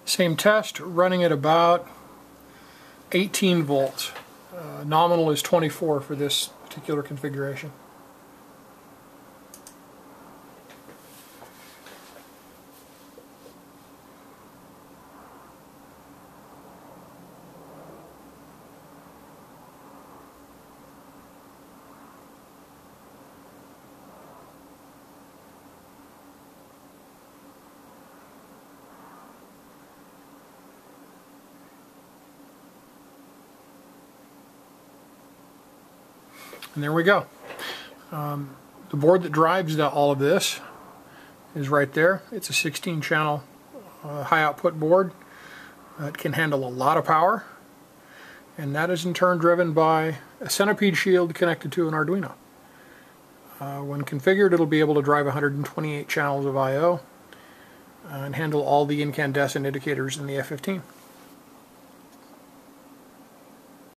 Same test, running at about 18 volts. Nominal is 24 for this particular configuration. And there we go. The board that drives all of this is right there. It's a 16-channel high output board. It can handle a lot of power, and that is in turn driven by a centipede shield connected to an Arduino. When configured, it'll be able to drive 128 channels of I/O and handle all the incandescent indicators in the F-15.